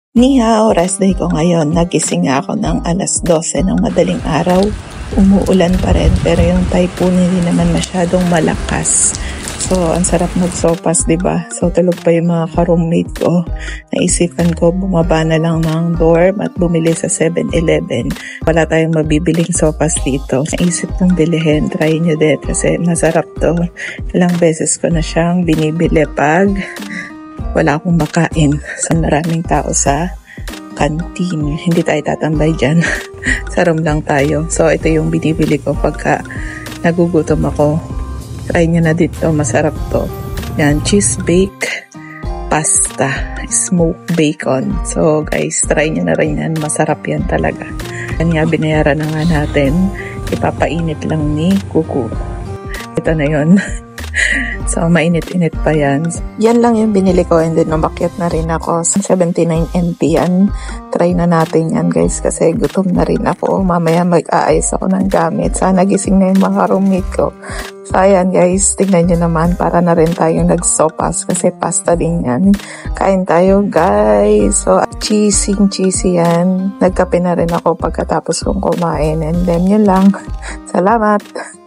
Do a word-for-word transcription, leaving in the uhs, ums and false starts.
Ni hao, rest day ko ngayon. Nagising nga ako ng alas dose ng madaling araw. Umuulan pa rin pero yung typhoon hindi naman masyadong malakas. So, ang sarap magsopas, diba? So, tulog pa yung mga ka-roommate ko. Naisipan ko, bumaba na lang ng dorm at bumili sa seven eleven. Wala tayong mabibiling sopas dito. Naisip kong bilihin. Try nyo din kasi masarap to. Ilang beses ko na siyang binibili pag wala akong makain. So, maraming tao sa canteen. Hindi tayo tatambay dyan. Sa room lang tayo. So, ito yung binibili ko pagka nagugutom ako. Try nyo na dito. Masarap to. Yan. Cheese bake pasta. Smoked bacon. So, guys, try nyo na rin yan. Masarap yan talaga. Kanya binayaran na nga natin. Ipapainit lang ni Kuku. Ito na yun. So, mainit-init pa yan. Yan lang yung binili ko and then umakyat na rin ako. seventy-nine N T yan. Try na natin yan, guys, kasi gutom na rin ako. Mamaya mag-aayos ako ng gamit. Sana gising na yung mga roommate ko. So, ayan, guys. Tignan nyo naman para na rin tayong nagsopas kasi pasta din yan. Kain tayo, guys. So, cheesy-cheesy yan. Nagkape na rin ako pagkatapos kong kumain. And then, yun lang. Salamat!